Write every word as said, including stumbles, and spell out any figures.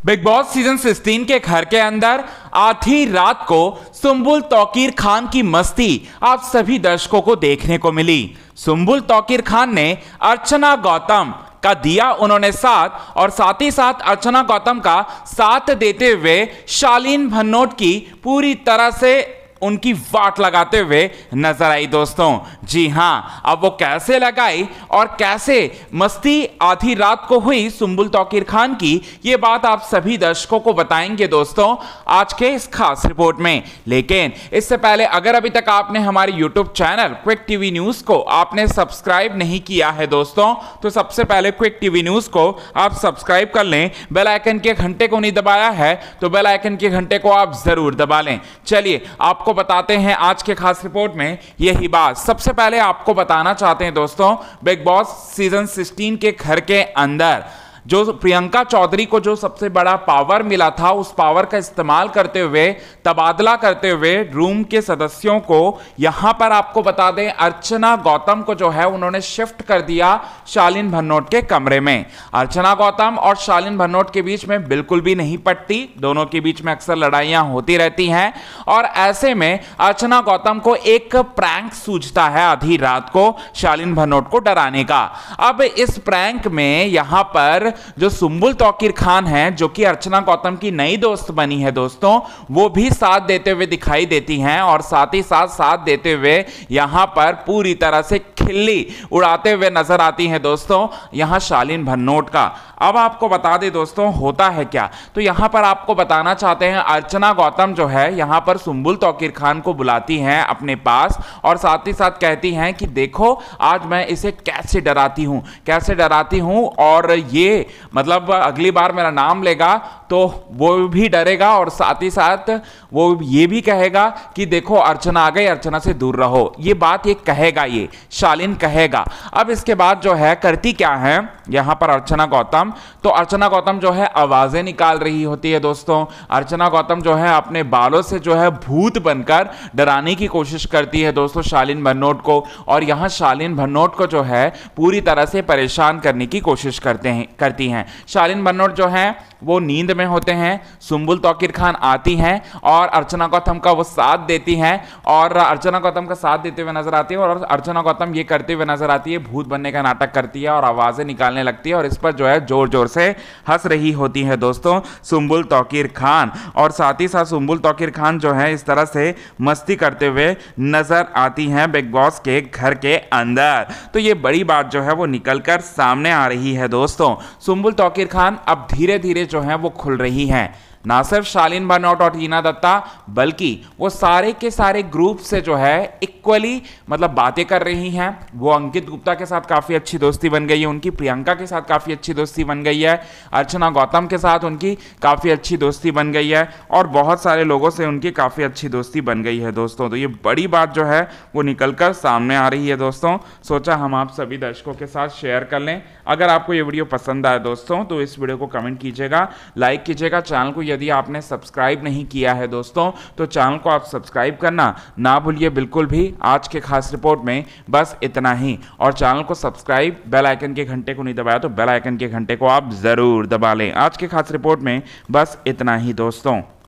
Big boss season सोलह के घर के अंदर आधी रात को सुम्बुल तौकीर खान की मस्ती आप सभी दर्शकों को देखने को मिली। सुम्बुल तौकीर खान ने अर्चना गौतम का दिया उन्होंने साथ और साथ ही साथ अर्चना गौतम का साथ देते हुए शालीन भनोट की पूरी तरह से उनकी वाट लगाते हुए नजर आई दोस्तों। जी हां, अब वो कैसे लगाई और कैसे मस्ती आधी रात को हुई सुम्बुल तौकीर खान की, ये बात आप सभी दर्शकों को बताएंगे दोस्तों आज के इस खास रिपोर्ट में। लेकिन इससे पहले अगर अभी तक आपने हमारे YouTube channel Quick TV News को आपने सब्सक्राइब नहीं किया है दोस्तों, तो सबसे पहले क्विक टीवी न्यूज को आप सब्सक्राइब कर लें। बेल आइकन के घंटे को नहीं दबाया है तो बेल आइकन के घंटे को आप जरूर दबा लें। चलिए आपको बताते हैं आज के खास रिपोर्ट में यही बात। सबसे पहले आपको बताना चाहते हैं दोस्तों, बिग बॉस सीजन सोलह के घर के अंदर जो प्रियंका चौधरी को जो सबसे बड़ा पावर मिला था, उस पावर का इस्तेमाल करते हुए तबादला करते हुए रूम के सदस्यों को यहां पर आपको बता दें अर्चना गौतम को जो है उन्होंने शिफ्ट कर दिया शालीन भनोट के कमरे में। अर्चना गौतम और शालीन भनोट के बीच में बिल्कुल भी नहीं पटती, दोनों के बीच में अक्सर लड़ाइयां होती रहती हैं और ऐसे में अर्चना गौतम को एक प्रैंक सूझता है आधी रात को शालीन भनोट को डराने का। अब इस प्रैंक में यहां पर जो सुम्बुल तौकीर खान है, जो कि अर्चना गौतम की नई दोस्त बनी है दोस्तों, वो भी साथ देते हुए दिखाई देती हैं और साथ ही साथ साथ देते हुए यहां पर पूरी तरह से खिल्ली उड़ाते हुए नजर आती हैं दोस्तों यहां शालीन भनोट का। अब आपको बता दें दोस्तों होता है क्या, तो यहां पर आपको बताना चाहते हैं अर्चना गौतम जो है यहां पर सुम्बुल तौकीर खान को बुलाती हैं अपने पास और साथ ही साथ कहती हैं कि देखो आज मैं इसे कैसे डराती हूं कैसे डराती हूं और ये मतलब अगली बार मेरा नाम लेगा तो वो भी डरेगा और साथ ही साथ वो ये भी कहेगा कि देखो अर्चना आ गई, अर्चना से दूर रहो। ये बात ये कहेगा, ये शालीन कहेगा। अब इसके बाद जो है करती क्या है यहां पर अर्चना गौतम, तो अर्चना गौतम जो है आवाजें निकाल रही होती है दोस्तों। अर्चना गौतम जो है अपने बालों से जो है भूत बनकर डराने की कोशिश करती है दोस्तों शालीन भनोट को और यहां शालीन भनोट को जो है पूरी तरह से परेशान करने की कोशिश करते हैं करती हैं। शालीन भनोट जो है वो नींद में होते हैं, सुम्बुल तौकीर खान आती हैं और अर्चना गौतम का वो साथ देती हैं और अर्चना गौतम का साथ देते हुए नजर आती है और अर्चना गौतम ये करते हुए नजर आती है, भूत बनने का नाटक करती है और आवाजें निकालने लगती है और इस पर जो है जोर जोर से हंस रही होती है दोस्तों सुम्बुल तौकीर खान और साथ ही साथ सुम्बुल तौकीर खान जो है इस तरह से मस्ती करते हुए नजर आती हैं बिग बॉस के घर के अंदर। तो ये बड़ी बात जो है वो निकलकर सामने आ रही है दोस्तों। सुम्बुल तौकीर खान अब धीरे धीरे जो है वो खुल रही हैं, ना सिर्फ शालीन भनोट और टीना दत्ता बल्कि वो सारे के सारे ग्रुप से जो है इक्वली मतलब बातें कर रही हैं। वो अंकित गुप्ता के साथ काफ़ी अच्छी दोस्ती बन गई है उनकी, प्रियंका के साथ काफ़ी अच्छी दोस्ती बन गई है, अर्चना गौतम के साथ उनकी काफ़ी अच्छी दोस्ती बन गई है और बहुत सारे लोगों से उनकी काफ़ी अच्छी दोस्ती बन गई है दोस्तों। तो ये बड़ी बात जो है वो निकल कर सामने आ रही है दोस्तों। सोचा हम आप सभी दर्शकों के साथ शेयर कर लें। अगर आपको ये वीडियो पसंद आए दोस्तों तो इस वीडियो को कमेंट कीजिएगा, लाइक कीजिएगा। चैनल को यदि आपने सब्सक्राइब नहीं किया है दोस्तों तो चैनल को आप सब्सक्राइब करना ना भूलिए बिल्कुल भी। आज के खास रिपोर्ट में बस इतना ही और चैनल को सब्सक्राइब, बेल आइकन के घंटे को नहीं दबाया तो बेल आइकन के घंटे को आप जरूर दबा लें। आज के खास रिपोर्ट में बस इतना ही दोस्तों।